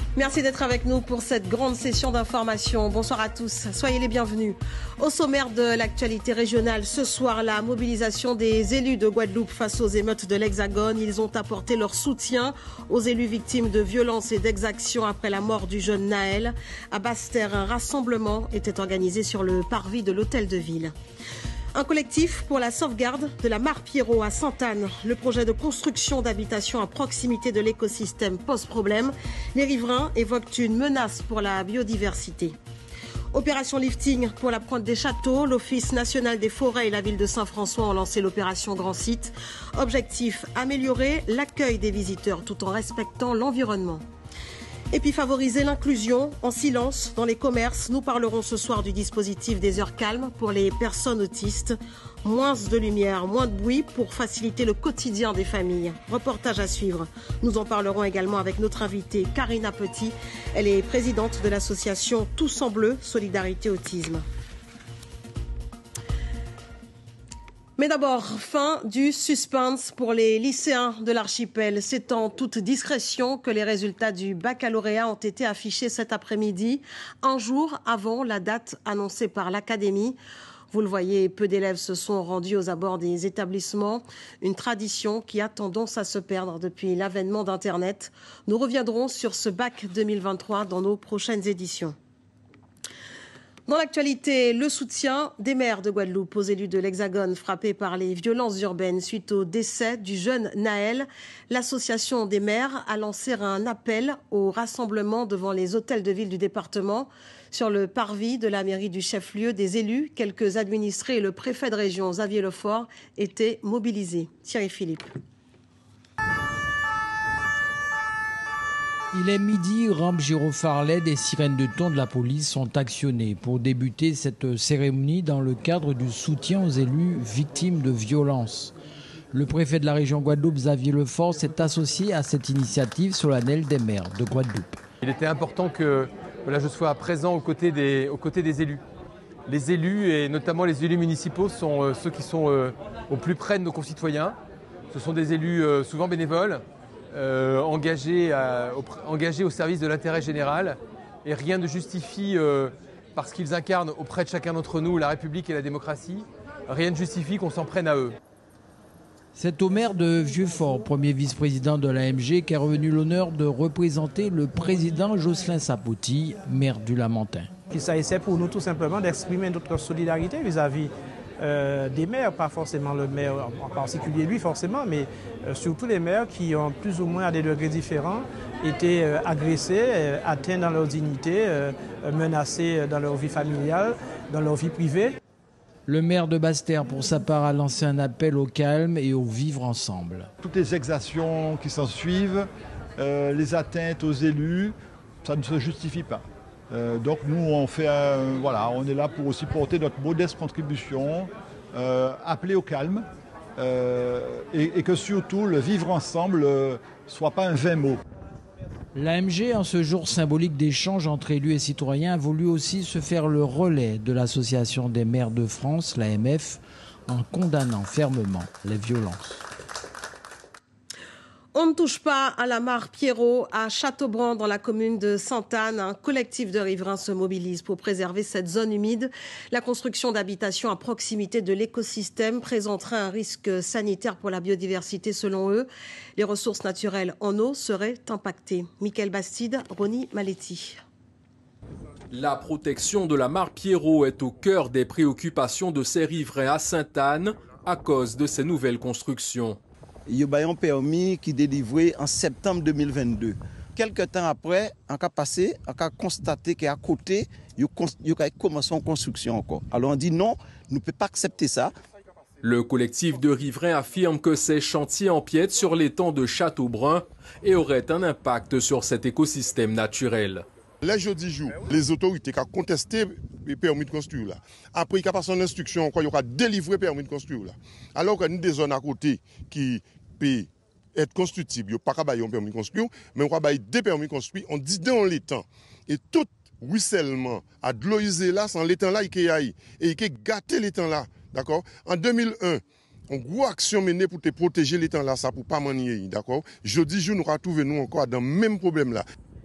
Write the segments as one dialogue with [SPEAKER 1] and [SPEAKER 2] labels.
[SPEAKER 1] Merci d'être avec nous pour cette grande session d'information. Bonsoir à tous, soyez les bienvenus. Au sommaire de l'actualité régionale, ce soir, la mobilisation des élus de Guadeloupe face aux émeutes de l'Hexagone. Ils ont apporté leur soutien aux élus victimes de violences et d'exactions après la mort du jeune Naël. À Basse-Terre, un rassemblement était organisé sur le parvis de l'hôtel de ville. Un collectif pour la sauvegarde de la mare Pierrot à Sainte-Anne. Le projet de construction d'habitations à proximité de l'écosystème pose problème. Les riverains évoquent une menace pour la biodiversité. Opération lifting pour la pointe des châteaux. L'Office national des forêts et la ville de Saint-François ont lancé l'opération Grand Site. Objectif, améliorer l'accueil des visiteurs tout en respectant l'environnement. Et puis favoriser l'inclusion en silence dans les commerces. Nous parlerons ce soir du dispositif des heures calmes pour les personnes autistes. Moins de lumière, moins de bruit pour faciliter le quotidien des familles. Reportage à suivre. Nous en parlerons également avec notre invitée Karina Petit. Elle est présidente de l'association Tous en Bleu, Solidarité Autisme. Mais d'abord, fin du suspense pour les lycéens de l'archipel. C'est en toute discrétion que les résultats du baccalauréat ont été affichés cet après-midi, un jour avant la date annoncée par l'académie. Vous le voyez, peu d'élèves se sont rendus aux abords des établissements, une tradition qui a tendance à se perdre depuis l'avènement d'Internet. Nous reviendrons sur ce bac 2023 dans nos prochaines éditions. Dans l'actualité, le soutien des maires de Guadeloupe aux élus de l'Hexagone frappés par les violences urbaines suite au décès du jeune Naël. L'association des maires a lancé un appel au rassemblement devant les hôtels de ville du département. Sur le parvis de la mairie du chef-lieu, des élus, quelques administrés et le préfet de région Xavier Lefort étaient mobilisés. Thierry Philippe.
[SPEAKER 2] Il est midi, rampe gyrophares, des sirènes de ton de la police sont actionnées pour débuter cette cérémonie dans le cadre du soutien aux élus victimes de violences. Le préfet de la région Guadeloupe, Xavier Lefort, s'est associé à cette initiative solennelle des maires de Guadeloupe.
[SPEAKER 3] Il était important que je sois présent aux côtés des élus. Les élus, et notamment les élus municipaux, sont ceux qui sont au plus près de nos concitoyens. Ce sont des élus souvent bénévoles, engagés au service de l'intérêt général. Et rien ne justifie, parce qu'ils incarnent auprès de chacun d'entre nous la République et la démocratie, rien ne justifie qu'on s'en prenne à eux.
[SPEAKER 2] C'est au maire de Vieux-Fort, premier vice-président de l'AMG, qui a revenu l'honneur de représenter le président Jocelyn Sapoti, maire du Lamentin.
[SPEAKER 4] Il s'agissait pour nous tout simplement d'exprimer notre solidarité vis-à-vis des maires, pas forcément le maire en particulier lui forcément, mais surtout les maires qui ont plus ou moins à des degrés différents été agressés, atteints dans leur dignité, menacés dans leur vie familiale, dans leur vie privée.
[SPEAKER 2] Le maire de Basse-Terre, pour sa part, a lancé un appel au calme et au vivre ensemble.
[SPEAKER 5] Toutes les exactions qui s'en suivent, les atteintes aux élus, ça ne se justifie pas. Donc nous, on est là pour aussi porter notre modeste contribution, appeler au calme et que surtout le vivre ensemble ne soit pas un vain mot.
[SPEAKER 2] L'AMG, en ce jour symbolique d'échange entre élus et citoyens, a voulu aussi se faire le relais de l'Association des maires de France, l'AMF, en condamnant fermement les violences.
[SPEAKER 1] On ne touche pas à la mare Pierrot à Châteaubrand dans la commune de Sainte-Anne. Un collectif de riverains se mobilise pour préserver cette zone humide. La construction d'habitations à proximité de l'écosystème présenterait un risque sanitaire pour la biodiversité selon eux. Les ressources naturelles en eau seraient impactées. Michael Bastide, Ronnie Maletti.
[SPEAKER 6] La protection de la mare Pierrot est au cœur des préoccupations de ces riverains à Sainte-Anne à cause de ces nouvelles constructions.
[SPEAKER 7] Il y a un permis qui est délivré en septembre 2022. Quelques temps après, on a passé, on a constaté qu'à côté, il y a commencé en construction encore. Alors on dit non, nous ne pouvons pas accepter ça.
[SPEAKER 6] Le collectif de riverains affirme que ces chantiers empiètent sur l'étang de Châteaubrun et auraient un impact sur cet écosystème naturel.
[SPEAKER 8] Les jeudi jours, les autorités qui ont contesté le permis de construire là. Après, il y a passé une instruction, il y aura délivré le permis de construire là. Alors qu'il y a des zones à côté qui peuvent être constructibles, il n'y a pas qu'à bailler un permis de construire, mais on va bailler des permis de construire, on dit dans l'étang. Et tout ruissellement à de l'eau là, sans l'étang là, il y a et il y a gâté l'étang là. D'accord? En 2001, une grosse action menée pour te protéger l'étang là, ça pour pas manier, d'accord? Jeudi jour, nous retrouvons nous encore dans le même problème là.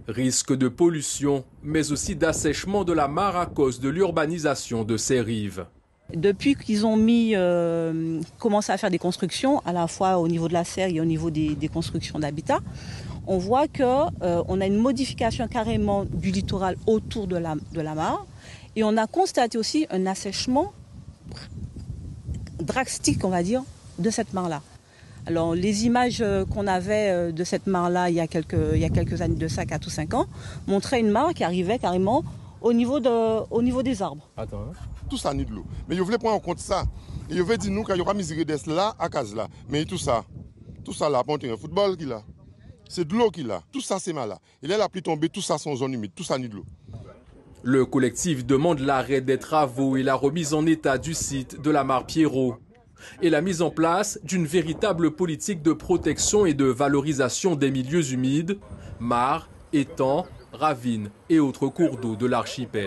[SPEAKER 6] Risque de pollution, mais aussi d'assèchement de la mare à cause de l'urbanisation de ces rives.
[SPEAKER 9] Depuis qu'ils ont commencé à faire des constructions, à la fois au niveau de la serre et au niveau des constructions d'habitat, on voit qu'on a une modification carrément du littoral autour de la mare. Et on a constaté aussi un assèchement drastique, on va dire, de cette mare-là. Alors, les images qu'on avait de cette mare-là il y a quelques années de ça, 4 ou 5 ans, montraient une mare qui arrivait carrément au niveau des arbres.
[SPEAKER 8] Attends, hein? Tout ça ni de l'eau. Mais je voulais prendre en compte ça. Et je veux dire nous qu'il y aura miséricorde là, à case là. Mais tout ça là, pour un football qu'il a. C'est de l'eau qu'il a. Tout ça, c'est mal là. Et là, la pluie tombée, tout ça, sont zone humide. Tout ça ni de l'eau.
[SPEAKER 6] Le collectif demande l'arrêt des travaux et la remise en état du site de la mare Pierrot. Et la mise en place d'une véritable politique de protection et de valorisation des milieux humides, mares, étangs, ravines et autres cours d'eau de l'archipel.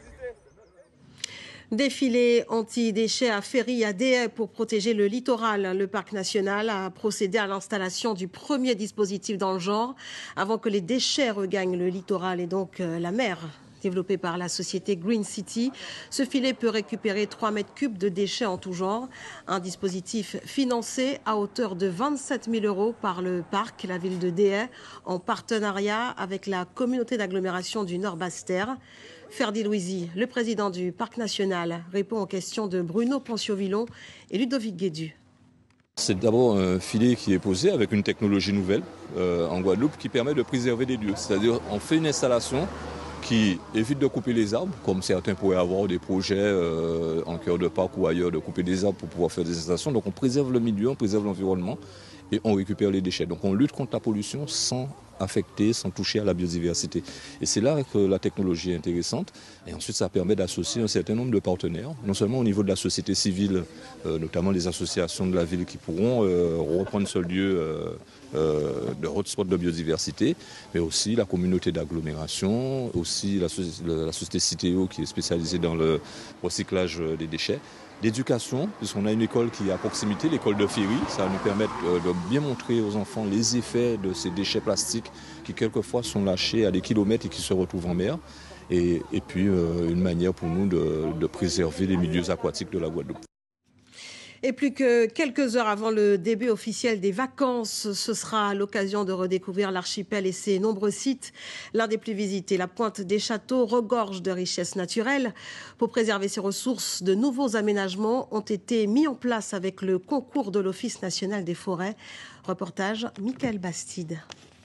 [SPEAKER 1] Défilé anti-déchets à Ferry à Déhay pour protéger le littoral. Le parc national a procédé à l'installation du premier dispositif dans le genre avant que les déchets regagnent le littoral et donc la mer. Développé par la société Green City, ce filet peut récupérer 3 mètres cubes de déchets en tout genre. Un dispositif financé à hauteur de 27 000 € par le parc, la ville de Déhay, en partenariat avec la communauté d'agglomération du Nord-Basse-Terre. Ferdi Louisi, le président du parc national, répond aux questions de Bruno Pencio-Villon et Ludovic Guédu.
[SPEAKER 10] C'est d'abord un filet qui est posé avec une technologie nouvelle en Guadeloupe qui permet de préserver des lieux. C'est-à-dire on fait une installation qui évite de couper les arbres, comme certains pourraient avoir des projets en cœur de parc ou ailleurs de couper des arbres pour pouvoir faire des installations. Donc on préserve le milieu, on préserve l'environnement et on récupère les déchets. Donc on lutte contre la pollution sans affecter, sans toucher à la biodiversité. Et c'est là que la technologie est intéressante. Et ensuite, ça permet d'associer un certain nombre de partenaires, non seulement au niveau de la société civile, notamment les associations de la ville qui pourront reprendre ce lieu de hotspot de biodiversité, mais aussi la communauté d'agglomération, aussi la société Citeo qui est spécialisée dans le recyclage des déchets. L'éducation, puisqu'on a une école qui est à proximité, l'école de Ferry, ça va nous permettre de bien montrer aux enfants les effets de ces déchets plastiques qui quelquefois sont lâchés à des kilomètres et qui se retrouvent en mer. Et puis une manière pour nous de préserver les milieux aquatiques de la Guadeloupe.
[SPEAKER 1] Et plus que quelques heures avant le début officiel des vacances, ce sera l'occasion de redécouvrir l'archipel et ses nombreux sites. L'un des plus visités, la Pointe des Châteaux, regorge de richesses naturelles. Pour préserver ses ressources, de nouveaux aménagements ont été mis en place avec le concours de l'Office national des forêts. Reportage Michael Bastide.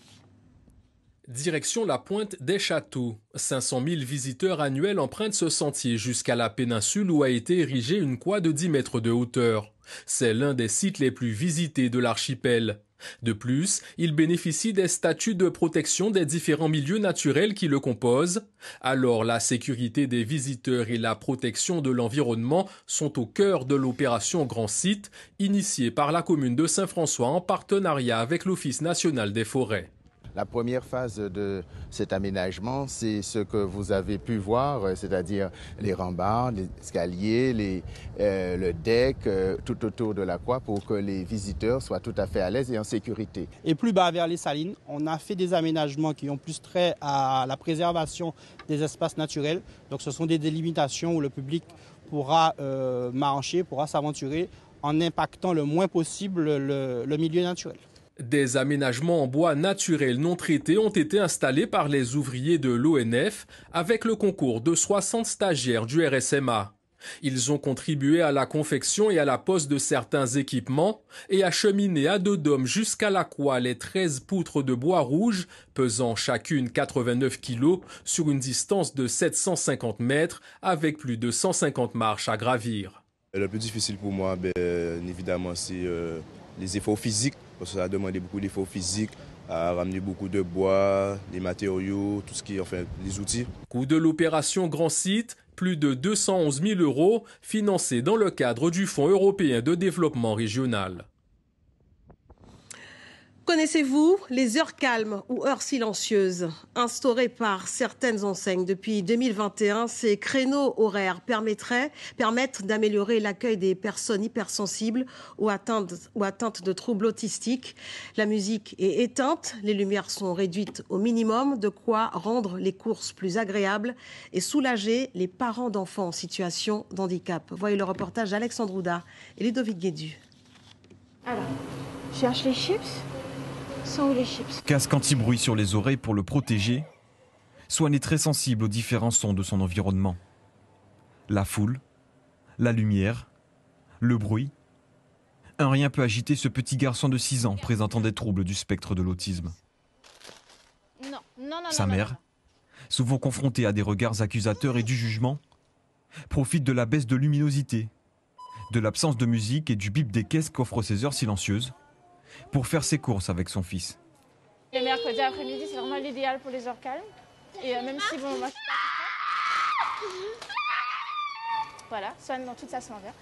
[SPEAKER 6] Direction la Pointe des Châteaux. 500 000 visiteurs annuels empruntent ce sentier jusqu'à la péninsule où a été érigée une croix de 10 mètres de hauteur. C'est l'un des sites les plus visités de l'archipel. De plus, il bénéficie des statuts de protection des différents milieux naturels qui le composent. Alors la sécurité des visiteurs et la protection de l'environnement sont au cœur de l'opération Grand Site, initiée par la commune de Saint-François en partenariat avec l'Office national des forêts.
[SPEAKER 11] La première phase de cet aménagement, c'est ce que vous avez pu voir, c'est-à-dire les rambards, les escaliers, le deck, tout autour de la croix pour que les visiteurs soient tout à fait à l'aise et en sécurité.
[SPEAKER 4] Et plus bas vers les salines, on a fait des aménagements qui ont plus trait à la préservation des espaces naturels. Donc ce sont des délimitations où le public pourra marcher, pourra s'aventurer en impactant le moins possible le milieu naturel.
[SPEAKER 6] Des aménagements en bois naturel non traités ont été installés par les ouvriers de l'ONF avec le concours de 60 stagiaires du RSMA. Ils ont contribué à la confection et à la pose de certains équipements et acheminé à dos d'hommes jusqu'à la croix les 13 poutres de bois rouge pesant chacune 89 kg sur une distance de 750 mètres avec plus de 150 marches à gravir.
[SPEAKER 12] Le plus difficile pour moi, évidemment, c'est les efforts physiques, parce que ça a demandé beaucoup d'efforts physiques, à ramener beaucoup de bois, des matériaux, tout ce qui est, enfin, les outils.
[SPEAKER 6] Coût de l'opération Grand Site, plus de 211 000 € financés dans le cadre du Fonds européen de développement régional.
[SPEAKER 1] Connaissez-vous les heures calmes ou heures silencieuses? Instaurées par certaines enseignes depuis 2021, ces créneaux horaires permettent d'améliorer l'accueil des personnes hypersensibles ou atteintes de troubles autistiques. La musique est éteinte, les lumières sont réduites au minimum, de quoi rendre les courses plus agréables et soulager les parents d'enfants en situation de handicap. Voyez le reportage d'Alexandre Ouda et Ludovic Guédu.
[SPEAKER 13] Alors, je cherche les chips. Sont où les chips?
[SPEAKER 14] Casque anti-bruit sur les oreilles pour le protéger. Swan est très sensible aux différents sons de son environnement. La foule, la lumière, le bruit. Un rien peut agiter ce petit garçon de 6 ans présentant des troubles du spectre de l'autisme. Sa mère, souvent confrontée à des regards accusateurs et du jugement, profite de la baisse de luminosité, de l'absence de musique et du bip des caisses qu'offrent ces heures silencieuses pour faire ses courses avec son fils.
[SPEAKER 13] Les mercredis après-midi, c'est vraiment l'idéal pour les heures calmes. Et même si, bon, moi, je suis pas toute seule. Voilà, Swan dans toute sa splendeur.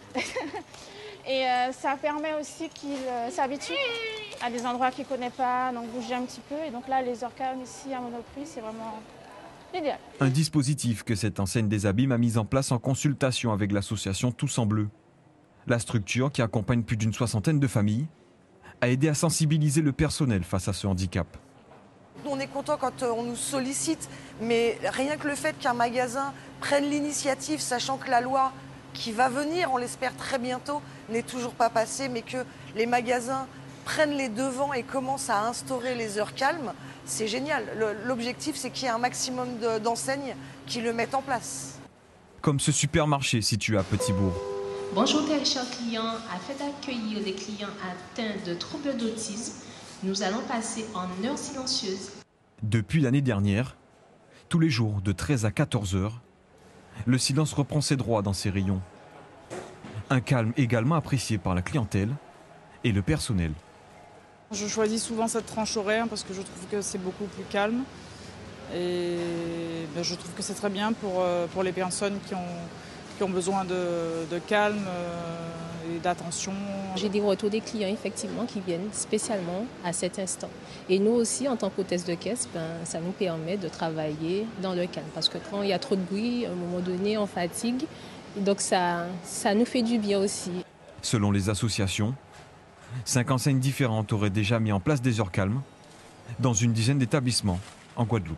[SPEAKER 13] Et ça permet aussi qu'il s'habitue à des endroits qu'il ne connaît pas, donc bouger un petit peu. Et donc là, les heures calmes ici à Monoprix, c'est vraiment l'idéal.
[SPEAKER 14] Un dispositif que cette enseigne des Abîmes a mis en place en consultation avec l'association Tous en Bleu. La structure, qui accompagne plus d'une 60aine de familles, a aidé à sensibiliser le personnel face à ce handicap.
[SPEAKER 15] On est content quand on nous sollicite, mais rien que le fait qu'un magasin prenne l'initiative, sachant que la loi qui va venir, on l'espère très bientôt, n'est toujours pas passée, mais que les magasins prennent les devants et commencent à instaurer les heures calmes, c'est génial. L'objectif, c'est qu'il y ait un maximum d'enseignes qui le mettent en place.
[SPEAKER 14] Comme ce supermarché situé à Petit-Bourg.
[SPEAKER 16] Bonjour très chers clients, afin d'accueillir les clients atteints de troubles d'autisme, nous allons passer en heures silencieuses.
[SPEAKER 14] Depuis l'année dernière, tous les jours de 13 à 14 heures, le silence reprend ses droits dans ces rayons. Un calme également apprécié par la clientèle et le personnel.
[SPEAKER 17] Je choisis souvent cette tranche horaire parce que je trouve que c'est beaucoup plus calme. Et je trouve que c'est très bien pour les personnes qui ont besoin de calme et d'attention.
[SPEAKER 18] J'ai des retours des clients effectivement qui viennent spécialement à cet instant. Et nous aussi, en tant qu'hôtesse de caisse, ça nous permet de travailler dans le calme. Parce que quand il y a trop de bruit, à un moment donné, on fatigue. Donc ça nous fait du bien aussi.
[SPEAKER 14] Selon les associations, 5 enseignes différentes auraient déjà mis en place des heures calmes dans une dizaine d'établissements en Guadeloupe.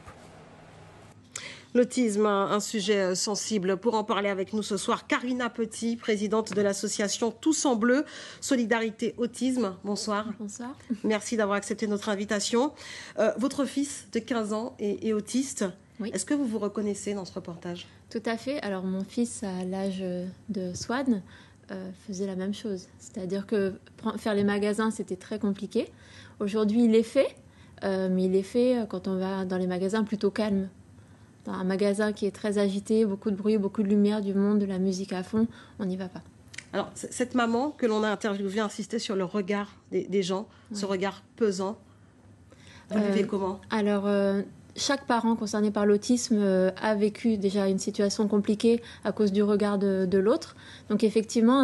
[SPEAKER 1] L'autisme, un sujet sensible. Pour en parler avec nous ce soir, Karina Petit, présidente de l'association Tous en Bleu, Solidarité Autisme. Bonsoir.
[SPEAKER 19] Bonsoir.
[SPEAKER 1] Merci d'avoir accepté notre invitation. Votre fils de 15 ans est autiste. Oui. Est-ce que vous vous reconnaissez dans ce reportage?
[SPEAKER 19] Tout à fait. Alors mon fils, à l'âge de Swan, faisait la même chose. C'est-à-dire que faire les magasins, c'était très compliqué. Aujourd'hui, il est fait, mais il est fait quand on va dans les magasins plutôt calmes. Dans un magasin qui est très agité, beaucoup de bruit, beaucoup de lumière, du monde, de la musique à fond, on n'y va pas.
[SPEAKER 1] Alors, cette maman que l'on a interviewée insistait sur le regard des gens, oui. Ce regard pesant. Vous le vivez comment? Alors,
[SPEAKER 19] chaque parent concerné par l'autisme a vécu déjà une situation compliquée à cause du regard de l'autre. Donc effectivement,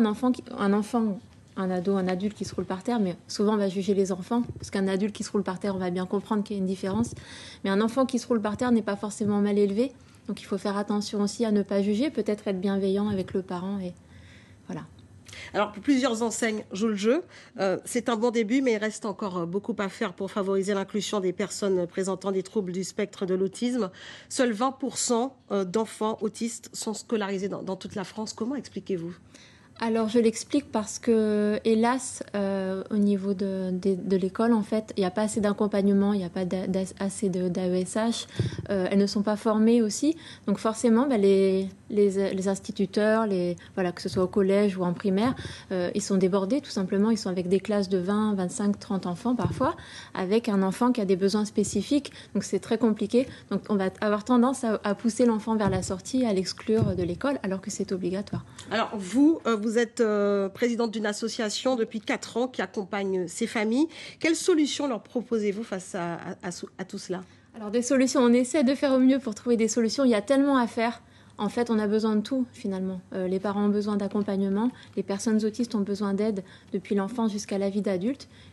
[SPEAKER 19] un ado, un adulte qui se roule par terre, mais souvent on va juger les enfants, parce qu'un adulte qui se roule par terre, on va bien comprendre qu'il y a une différence. Mais un enfant qui se roule par terre n'est pas forcément mal élevé, donc il faut faire attention aussi à ne pas juger, peut-être être bienveillant avec le parent, et voilà.
[SPEAKER 1] Alors, plusieurs enseignes jouent le jeu. C'est un bon début, mais il reste encore beaucoup à faire pour favoriser l'inclusion des personnes présentant des troubles du spectre de l'autisme. Seuls 20% d'enfants autistes sont scolarisés dans toute la France. Comment expliquez-vous ?
[SPEAKER 19] Alors, je l'explique parce que, hélas, au niveau de l'école, en fait, il n'y a pas assez d'accompagnement, il n'y a pas assez d'AESH. Elles ne sont pas formées aussi. Donc, forcément, les instituteurs, que ce soit au collège ou en primaire, ils sont débordés, tout simplement. Ils sont avec des classes de 20, 25, 30 enfants parfois, avec un enfant qui a des besoins spécifiques. Donc, c'est très compliqué. Donc, on va avoir tendance à pousser l'enfant vers la sortie, à l'exclure de l'école, alors que c'est obligatoire.
[SPEAKER 1] Alors, vous êtes présidente d'une association depuis 4 ans qui accompagne ces familles. Quelles solutions leur proposez-vous face à tout cela?
[SPEAKER 19] Alors, des solutions, on essaie de faire au mieux pour trouver des solutions. Il y a tellement à faire. En fait, on a besoin de tout, finalement. Les parents ont besoin d'accompagnement. Les personnes autistes ont besoin d'aide depuis l'enfance jusqu'à la vie d'adulte.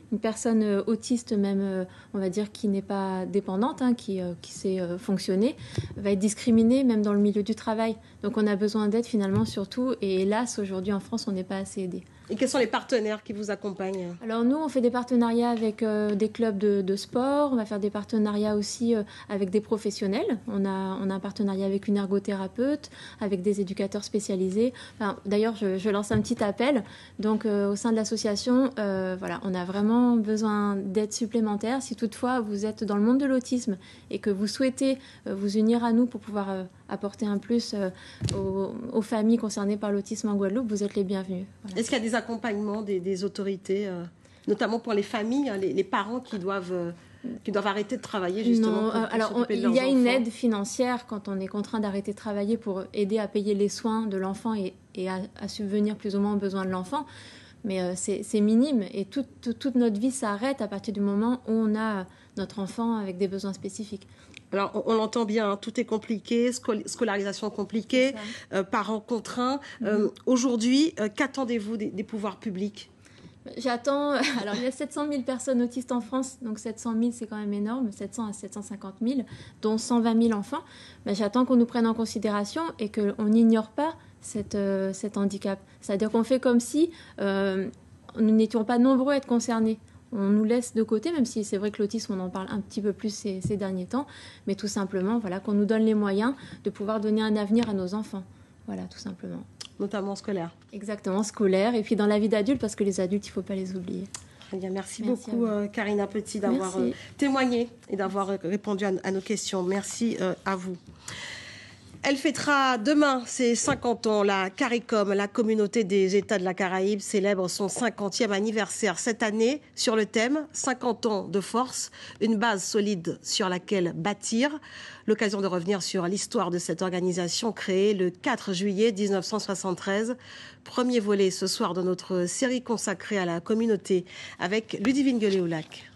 [SPEAKER 19] une personne autiste même, on va dire, qui n'est pas dépendante, hein, qui sait fonctionner, va être discriminée même dans le milieu du travail. Donc on a besoin d'aide finalement surtout, et hélas, aujourd'hui en France, on n'est pas assez aidé.
[SPEAKER 1] Et quels sont les partenaires qui vous accompagnent?
[SPEAKER 19] Alors nous, on fait des partenariats avec des clubs de sport, on va faire des partenariats aussi avec des professionnels. On a un partenariat avec une ergothérapeute, avec des éducateurs spécialisés. Enfin, d'ailleurs, je lance un petit appel. Donc au sein de l'association, voilà, on a vraiment besoin d'aide supplémentaire. Si toutefois vous êtes dans le monde de l'autisme et que vous souhaitez vous unir à nous pour pouvoir apporter un plus aux familles concernées par l'autisme en Guadeloupe, vous êtes les bienvenus. Voilà.
[SPEAKER 1] Est-ce qu'il y a des accompagnements des autorités, notamment pour les familles, hein, les parents qui doivent arrêter de travailler justement?
[SPEAKER 19] Non, alors il y a une aide financière quand on est contraint d'arrêter de travailler pour aider à payer les soins de l'enfant et à subvenir plus ou moins aux besoins de l'enfant. Mais c'est minime et toute notre vie s'arrête à partir du moment où on a notre enfant avec des besoins spécifiques.
[SPEAKER 1] Alors, on l'entend bien, hein, tout est compliqué, scolarisation compliquée, parents contraints. Aujourd'hui, qu'attendez-vous des pouvoirs publics?
[SPEAKER 19] J'attends... Alors, il y a 700 000 personnes autistes en France, donc 700 000, c'est quand même énorme, 700 à 750 000, dont 120 000 enfants. J'attends qu'on nous prenne en considération et qu'on n'ignore pas cet handicap. C'est-à-dire qu'on fait comme si nous n'étions pas nombreux à être concernés. On nous laisse de côté, même si c'est vrai que l'autisme, on en parle un petit peu plus ces derniers temps, mais tout simplement, voilà, qu'on nous donne les moyens de pouvoir donner un avenir à nos enfants. Voilà, tout simplement.
[SPEAKER 1] Notamment scolaire.
[SPEAKER 19] Exactement, scolaire, et puis dans la vie d'adulte, parce que les adultes, il ne faut pas les oublier.
[SPEAKER 1] Très bien, merci beaucoup Karina Petit d'avoir témoigné et d'avoir répondu à nos questions. Merci à vous. Elle fêtera demain ses 50 ans. La CARICOM, la communauté des États de la Caraïbe, célèbre son 50e anniversaire cette année sur le thème 50 ans de force, une base solide sur laquelle bâtir. L'occasion de revenir sur l'histoire de cette organisation créée le 4 juillet 1973. Premier volet ce soir de notre série consacrée à la communauté avec Ludivine Gueulet-Oulac.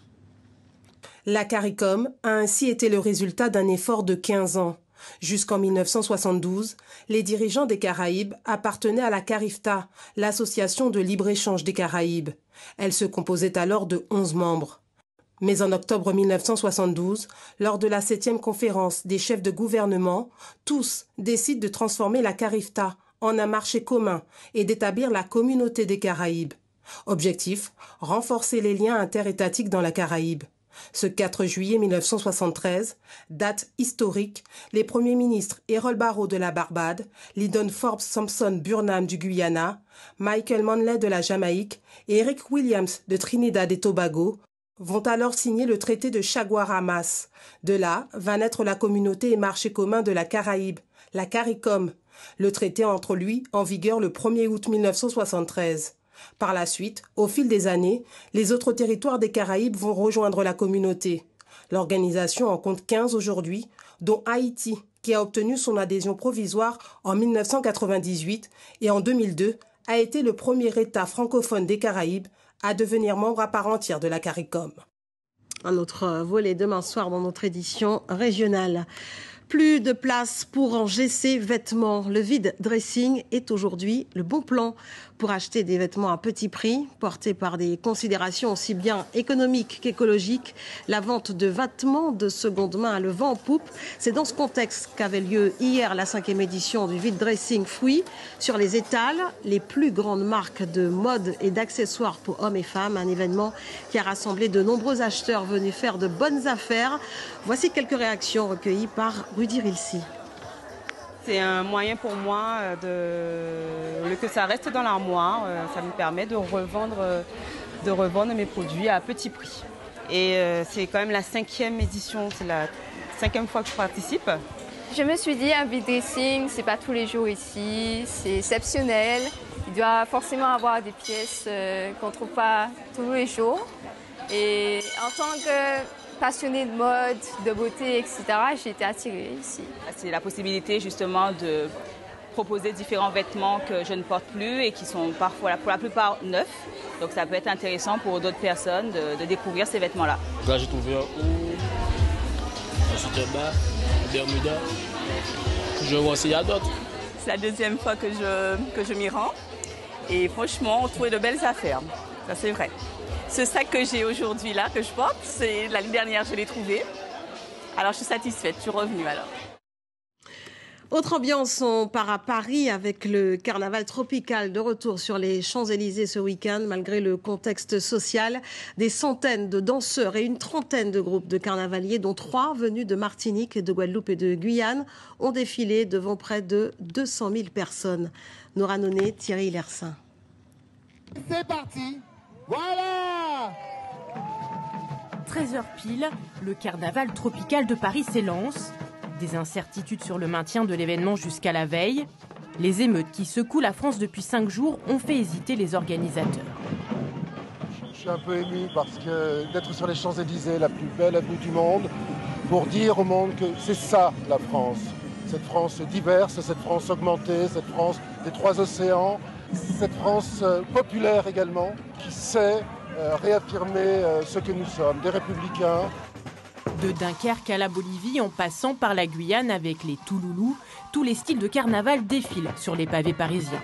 [SPEAKER 20] La CARICOM a ainsi été le résultat d'un effort de 15 ans. Jusqu'en 1972, les dirigeants des Caraïbes appartenaient à la CARIFTA, l'association de libre-échange des Caraïbes. Elle se composait alors de 11 membres. Mais en octobre 1972, lors de la 7e conférence des chefs de gouvernement, tous décident de transformer la CARIFTA en un marché commun et d'établir la communauté des Caraïbes. Objectif, renforcer les liens interétatiques dans la Caraïbe. Ce 4 juillet 1973, date historique, les premiers ministres Errol Barrow de la Barbade, Lyndon Forbes Thompson Burnham du Guyana, Michael Manley de la Jamaïque et Eric Williams de Trinidad et Tobago vont alors signer le traité de Chaguaramas. De là va naître la communauté et marché commun de la Caraïbe, la CARICOM. Le traité entre lui en vigueur le 1er août 1973. Par la suite, au fil des années, les autres territoires des Caraïbes vont rejoindre la communauté. L'organisation en compte 15 aujourd'hui, dont Haïti, qui a obtenu son adhésion provisoire en 1998 et en 2002 a été le premier État francophone des Caraïbes à devenir membre à part entière de la CARICOM.
[SPEAKER 1] Un autre volet demain soir dans notre édition régionale. Plus de place pour ranger ses vêtements. Le vide dressing est aujourd'hui le bon plan pour acheter des vêtements à petit prix, portés par des considérations aussi bien économiques qu'écologiques. La vente de vêtements de seconde main a le vent en poupe. C'est dans ce contexte qu'avait lieu hier la 5e édition du vide dressing Fouille sur les étals, les plus grandes marques de mode et d'accessoires pour hommes et femmes. Un événement qui a rassemblé de nombreux acheteurs venus faire de bonnes affaires. Voici quelques réactions recueillies par Rudy Rilsi.
[SPEAKER 21] C'est un moyen pour moi que ça reste dans l'armoire. Ça me permet de revendre mes produits à petit prix. Et c'est quand même la 5e édition, c'est la 5e fois que je participe.
[SPEAKER 22] Je me suis dit, un vide dressing, c'est pas tous les jours ici, c'est exceptionnel. Il doit forcément avoir des pièces qu'on ne trouve pas tous les jours. Et en tant que passionnée de mode, de beauté, etc., j'ai été attirée ici.
[SPEAKER 21] C'est la possibilité justement de proposer différents vêtements que je ne porte plus et qui sont parfois, pour la plupart, neufs. Donc ça peut être intéressant pour d'autres personnes de découvrir ces vêtements-là.
[SPEAKER 23] Là, j'ai trouvé un haut, ensuite un bas, un bermuda. Je vois s'il y a d'autres.
[SPEAKER 21] C'est la 2e fois que je m'y rends. Et franchement, on trouve de belles affaires. Ça, c'est vrai.
[SPEAKER 2] Ce sac que j'ai aujourd'hui là, que je porte, c'est l'année dernière, je l'ai trouvé. Alors je suis satisfaite, je suis revenue alors.
[SPEAKER 1] Autre ambiance, on part à Paris avec le carnaval tropical de retour sur les Champs-Élysées ce week-end. Malgré le contexte social, des centaines de danseurs et une trentaine de groupes de carnavaliers, dont 3 venus de Martinique, de Guadeloupe et de Guyane, ont défilé devant près de 200 000 personnes. Nora Noné, Thierry Lersin.
[SPEAKER 3] C'est parti, voilà!
[SPEAKER 5] 13h pile, le carnaval tropical de Paris s'élance. Des incertitudes sur le maintien de l'événement jusqu'à la veille. Les émeutes qui secouent la France depuis 5 jours ont fait hésiter les organisateurs.
[SPEAKER 3] Je suis un peu ému parce que d'être sur les Champs-Élysées, la plus belle avenue du monde, pour dire au monde que c'est ça la France. Cette France diverse, cette France augmentée, cette France des 3 océans, cette France populaire également, qui sait réaffirmer ce que nous sommes, des républicains.
[SPEAKER 5] De Dunkerque à la Bolivie, en passant par la Guyane avec les Touloulous, tous les styles de carnaval défilent sur les pavés parisiens.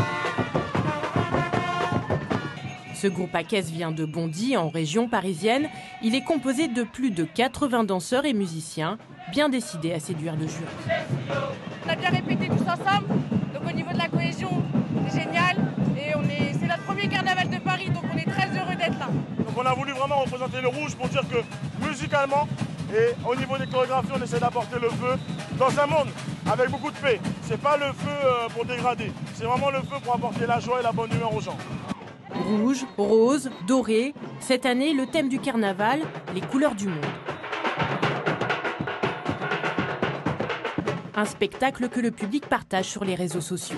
[SPEAKER 5] Ce groupe à caisse vient de Bondy, en région parisienne. Il est composé de plus de 80 danseurs et musiciens, bien décidés à séduire le jury.
[SPEAKER 24] On a bien répété tous ensemble, donc au niveau de la cohésion, c'est génial. Et c'est notre premier carnaval de Paris, donc on est très heureux d'être là.
[SPEAKER 25] Donc on a voulu vraiment représenter le rouge pour dire que musicalement et au niveau des chorégraphies, on essaie d'apporter le feu dans un monde avec beaucoup de paix. C'est pas le feu pour dégrader, c'est vraiment le feu pour apporter la joie et la bonne humeur aux gens.
[SPEAKER 5] Rouge, rose, doré. Cette année, le thème du carnaval, les couleurs du monde. Un spectacle que le public partage sur les réseaux sociaux.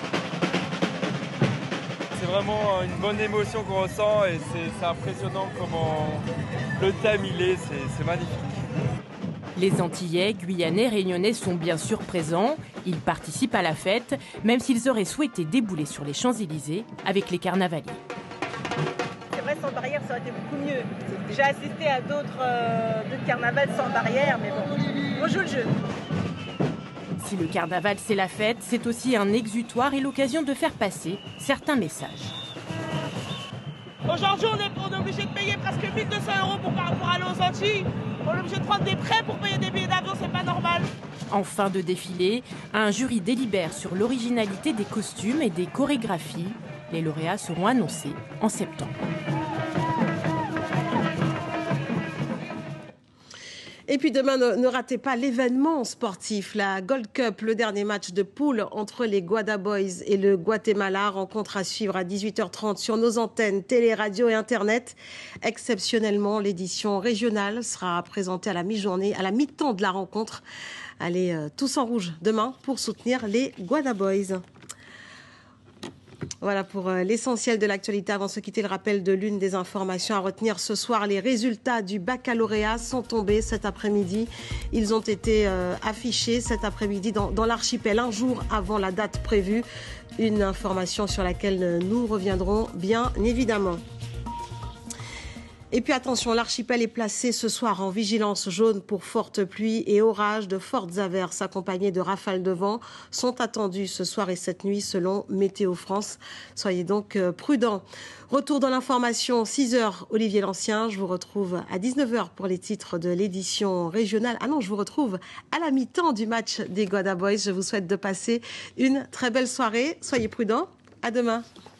[SPEAKER 26] C'est vraiment une bonne émotion qu'on ressent et c'est impressionnant comment le thème il est, c'est magnifique.
[SPEAKER 5] Les Antillais, Guyanais, Réunionnais sont bien sûr présents. Ils participent à la fête, même s'ils auraient souhaité débouler sur les Champs-Élysées avec les carnavaliers.
[SPEAKER 27] C'est vrai, sans barrière, ça aurait été beaucoup mieux. J'ai assisté à d'autres carnavals sans barrière, mais bon, on joue le jeu.
[SPEAKER 5] Si le carnaval c'est la fête, c'est aussi un exutoire et l'occasion de faire passer certains messages.
[SPEAKER 27] Aujourd'hui, on est obligé de payer presque 1 200 € pour aller aux Antilles. On est obligé de prendre des prêts pour payer des billets d'avion, c'est pas normal.
[SPEAKER 5] En fin de défilé, un jury délibère sur l'originalité des costumes et des chorégraphies. Les lauréats seront annoncés en septembre.
[SPEAKER 1] Et puis demain, ne ratez pas l'événement sportif, la Gold Cup, le dernier match de poule entre les Guada Boys et le Guatemala. Rencontre à suivre à 18h30 sur nos antennes, télé, radio et Internet. Exceptionnellement, l'édition régionale sera présentée à la mi-journée, à la mi-temps de la rencontre. Allez, tous en rouge demain pour soutenir les Guada Boys. Voilà pour l'essentiel de l'actualité. Avant de se quitter, le rappel de l'une des informations à retenir ce soir. Les résultats du baccalauréat sont tombés cet après-midi. Ils ont été affichés cet après-midi dans l'archipel, un jour avant la date prévue. Une information sur laquelle nous reviendrons bien évidemment. Et puis attention, l'archipel est placé ce soir en vigilance jaune pour fortes pluies et orages. De fortes averses accompagnées de rafales de vent sont attendues ce soir et cette nuit selon Météo France. Soyez donc prudents. Retour dans l'information, 6h, Olivier Lancien. Je vous retrouve à 19h pour les titres de l'édition régionale. Ah non, je vous retrouve à la mi-temps du match des Guada Boys. Je vous souhaite de passer une très belle soirée. Soyez prudents. À demain.